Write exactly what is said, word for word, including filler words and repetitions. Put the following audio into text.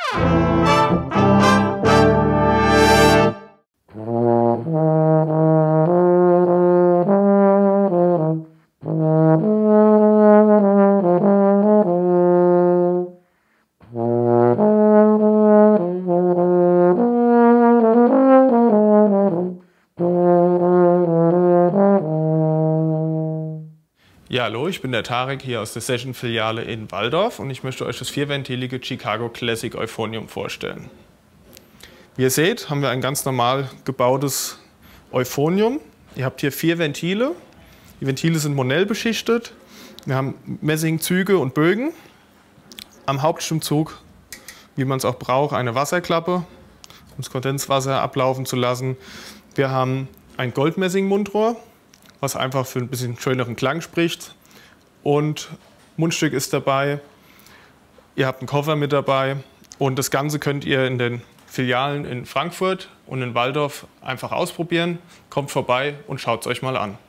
Ja, hallo, ich bin der Tarek hier aus der Session-Filiale in Walldorf und ich möchte euch das vierventilige Chicago Classic Euphonium vorstellen. Wie ihr seht, haben wir ein ganz normal gebautes Euphonium. Ihr habt hier vier Ventile. Die Ventile sind Monell beschichtet. Wir haben Messingzüge und Bögen. Am Hauptstimmzug, wie man es auch braucht, eine Wasserklappe, um das Kondenswasser ablaufen zu lassen. Wir haben ein Goldmessing-Mundrohr, was einfach für ein bisschen schöneren Klang spricht. Und Mundstück ist dabei. Ihr habt einen Koffer mit dabei. Und das Ganze könnt ihr in den Filialen in Frankfurt und in Walldorf einfach ausprobieren. Kommt vorbei und schaut es euch mal an.